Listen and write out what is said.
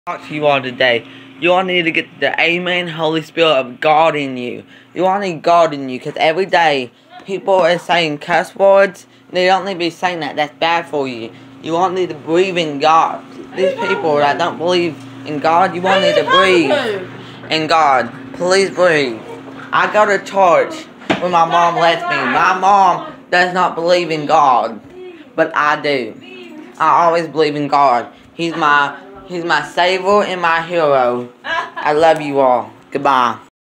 Talk to you all today. You all need to get the Amen Holy Spirit of God in you. You all need God in you, because every day people are saying cuss words. They don't need to be saying that. That's bad for you. You all need to believe in God. These people that don't believe in God, you all need to breathe in God. Please breathe. I go to church when my mom lets me. My mom does not believe in God, but I do. I always believe in God. He's my savior and my hero. I love you all. Goodbye.